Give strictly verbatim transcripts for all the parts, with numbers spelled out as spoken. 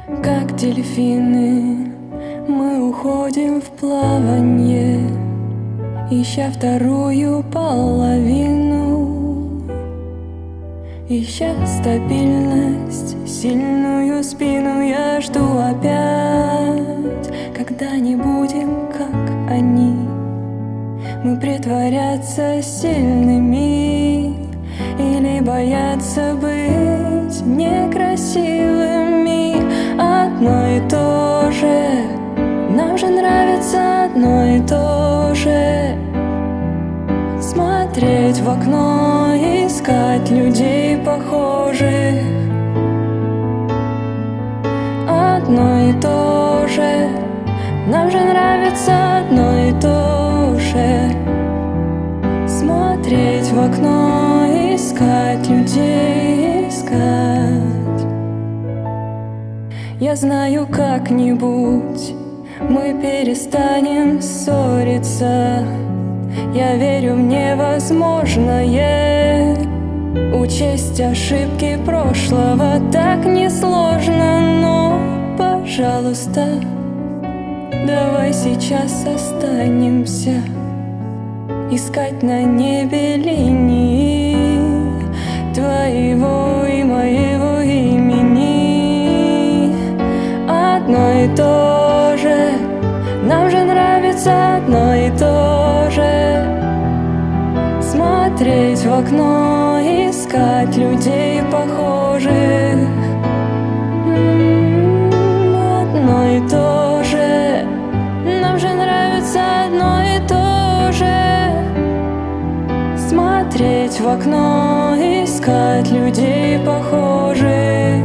Как дельфины мы уходим в плаванье, ища вторую половину, ища стабильность, сильную спину. Я жду опять, когда не будем, как они. Мы притворяться сильными или бояться быть некрасивыми. Одно и то же, нам же нравится одно и то же. Смотреть в окно, искать людей похожих. Одно и то же, нам же нравится одно и то же. Смотреть в окно, искать людей, искать. Я знаю, как-нибудь мы перестанем ссориться. Я верю в невозможное. Учесть ошибки прошлого так несложно. Но, пожалуйста, давай сейчас останемся, искать на небе линии твоего и моего имени. Одно и то же, нам же нравится одно и то же. Смотреть в окно, искать людей похожих. Одно и то же, нам же нравится одно и то же. Смотреть в окно, искать людей похожих.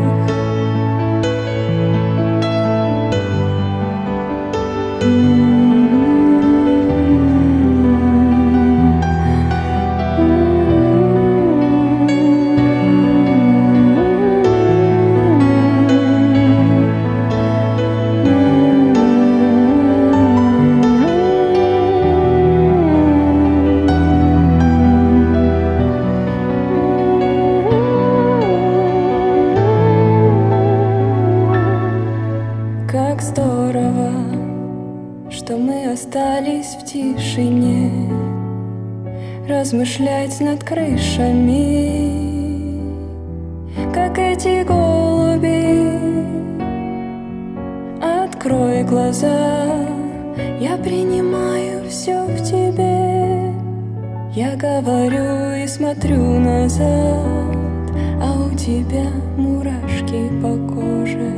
Как здорово, что мы остались в тишине, размышлять над крышами, как эти голуби. Открой глаза, я принимаю все в тебе. Я говорю и смотрю назад, а у тебя мурашки по коже.